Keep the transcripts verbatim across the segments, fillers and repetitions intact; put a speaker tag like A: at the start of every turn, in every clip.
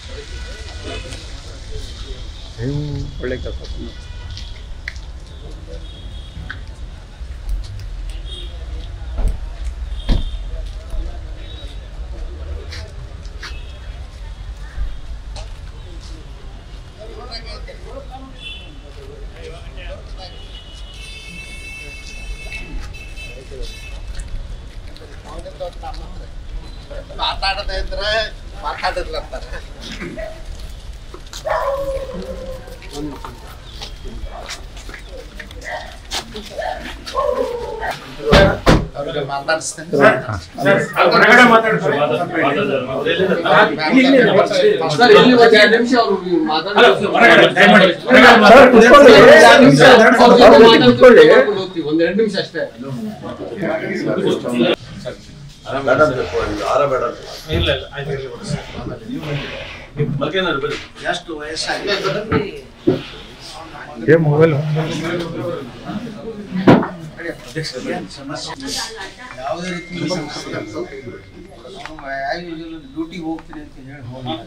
A: ಒಳ್ಳೆ ಕೆಲಸ.
B: ಮಾತಾಡದೇ ಇದ್ರೆ ಮಾತಾಡಿರ್ಲತ್ತಾರೆ. ಅವ್ರಿಗೆ ಮಾತಾಡಿಸ್ತೇನೆ.
C: ಒಂದೆರಡು ನಿಮಿಷ ಅಷ್ಟೇ.
B: ಎಷ್ಟು ವಯಸ್ಸಾಗಿ
A: ಮೊಬೈಲ್
B: ಯಾವುದೇ ರೀತಿ ಡ್ಯೂಟಿಗೆ ಹೋಗ್ತೀನಿ ಅಂತ ಹೇಳಿ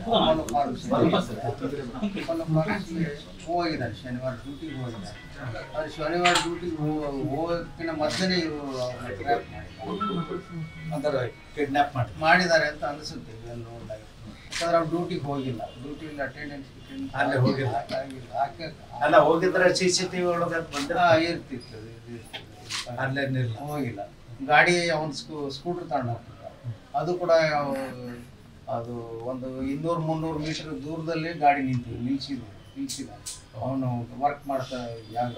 B: ಹೋಗಿದ್ದಾರೆ. ಶನಿವಾರ ಡ್ಯೂಟಿಗೆ ಹೋಗಿದ್ದಾರೆ. ಅದು ಶನಿವಾರ ಡ್ಯೂಟಿಗೆ ಹೋಗೋಕ್ಕಿಂತ ಮೊದಲೇ ಇವರು ಟ್ರ್ಯಾಪ್ ಮಾಡಿ ಅಂದ್ರೆ ಕಿಡ್ನ್ಯಾಪ್ ಮಾಡಿ ಮಾಡಿದ್ದಾರೆ ಅಂತ ಅನಿಸುತ್ತೆ ಇದನ್ನು ನೋಡಿದಾಗ. ಯಾಕಂದ್ರೆ ಅವ್ರು ಡ್ಯೂಟಿಗೆ ಹೋಗಿಲ್ಲ, ಡ್ಯೂಟಿಲಿ ಅಟೆಂಡೆನ್ಸ್ ಅಲ್ಲೇ ಹೋಗಿಲ್ಲ ಅಲ್ಲ ಹೋಗಿದ್ರೆ ಸಿ ಸಿ ಟಿ ವಿ ಒಳಗೆ ಬಂದ್ರೆ ಇರ್ತಿತ್ತು. ಅಲ್ಲೇ ನಿಲ್ಲ ಹೋಗಿಲ್ಲ. ಗಾಡಿ ಅವನು ಸ್ಕೂ ಸ್ಕೂಟ್ರ್ ತಗೊಂಡು ಹೋಗ್ತಿದ್ದ. ಅದು ಕೂಡ ಅದು ಒಂದು ಇನ್ನೂರು ಮುನ್ನೂರು ಮೀಟರ್ ದೂರದಲ್ಲಿ ಗಾಡಿ ನಿಂತು ನಿಲ್ಸಿದ್ರು ನಿಲ್ಸಿದ ಅವನು ವರ್ಕ್ ಮಾಡ್ತಾ ಯಾವ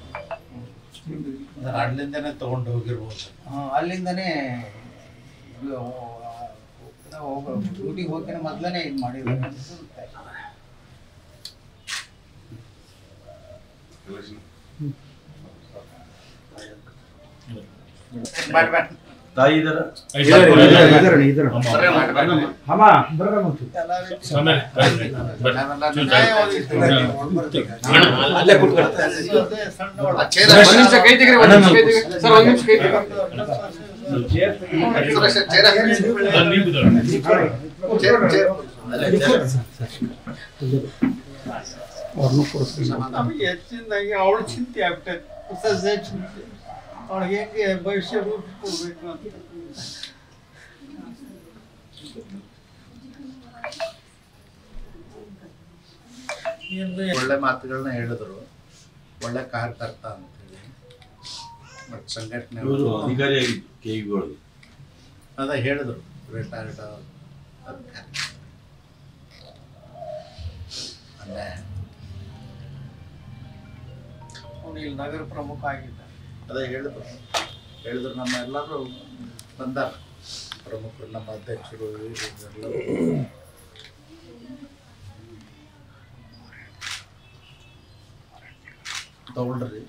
B: ಅಲ್ಲಿಂದನೇ ತಗೊಂಡು ಹೋಗಿರ್ಬೋದು. ಹಾಂ ಅಲ್ಲಿಂದನೇ ಹೋಗ ಡ್ಯೂಟಿಗೆ ಹೋಗ್ತಾನೆ ಮೊದಲನೇ ಇದು ಮಾಡಿದ್ರು ಅನಿಸುತ್ತೆ.
D: ತಾಯಿ ಇದರ
B: ಹೆಚ್ಚಿನದಾಗಿ ಅವಳ ಚಿಂತೆ ಆಗ್ತದೆ. ಸಸ್ಯ ಚಿಂತೆ ಅವಳಿಗೆ ಹೆಂಗೆ ಭವಿಷ್ಯ ರೂಪಿಸ್ಕೊಳ್ಬೇಕು ಅಂತ. ಒಳ್ಳೆ ಮಾತುಗಳನ್ನ ಹೇಳಿದ್ರು, ಒಳ್ಳೆ ಕಾರ್ಯಕರ್ತ ಅಂತೇಳಿ. ಬಟ್ ಸಂಘಟನೆ
D: ಅಧಿಕಾರಿಯಾಗಿದ್ದು ಕೆಇಗಳು
B: ಅದ ಹೇಳಿದ್ರು ರಿಟೈರ್ಡ್ ಅಧಿಕಾರಿ ಅನ್ಯಾಯ. ಅವನು ಇಲ್ಲಿ ನಗರ ಪ್ರಮುಖ ಆಗಿದ್ದ. ಅದೇ ಹೇಳಿದ್ರು ಹೇಳಿದ್ರು ನಮ್ಮ ಎಲ್ಲರೂ ಬಂದಾರ ಪ್ರಮುಖರು, ನಮ್ಮ ಅಧ್ಯಕ್ಷರು ಎಲ್ಲರೂ ತಗೊಳ್ರಿ.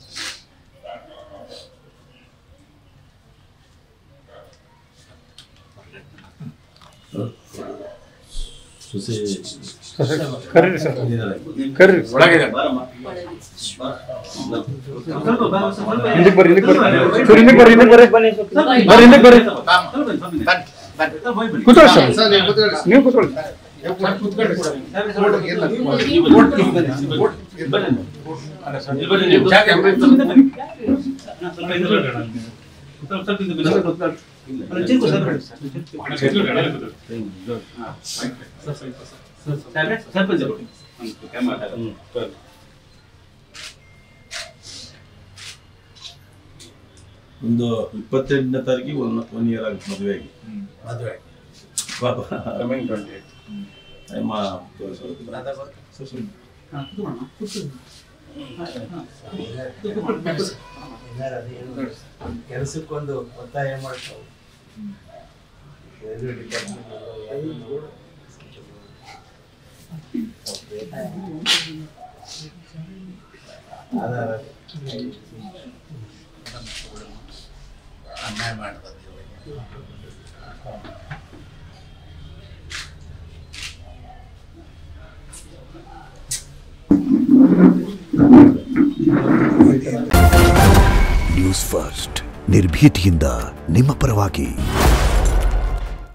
A: ಕರ್ರಿ ಸರ್ ಕರ್ರಿ ಒಳಗಿದೆ. ಹಿಂದಕ್ಕೆ ಬರ್ರಿ ಹಿಂದಕ್ಕೆ ಬರ್ರಿ ಸರ್ ಹಿಂದಕ್ಕೆ ಬರ್ರಿ ಹಿಂದಕ್ಕೆ ಬರ್ರಿ ಬರ್ರಿ ಹಿಂದಕ್ಕೆ ಬರ್ರಿ ಕೂತ್ಕೊಳ್ಳಿ ಸರ್ ನೀವು ಕೂತ್ಕೊಳ್ಳಿ.
D: ಒಂದು ಇಪ್ಪತ್ತೆಂಟನೇ ತಾರೀಕಿಗೆ ಒನ್ ಒನ್ ಇಯರ್ ಆಗುತ್ತೆ ಮದುವೆ ಆಗಿ.
B: ಮದುವೆ ಕೆಲಸಕ್ಕೊಂದು ಒತ್ತಾಯ ಮಾಡ್ತಾವೆ. ಅನ್ಯಾಯ ಮಾಡ್ಬೋದು.
E: ನ್ಯೂಸ್ ಫಸ್ಟ್ ನಿರ್ಭೀತಿಯಿಂದ ನಿಮ್ಮ ಪರವಾಗಿ.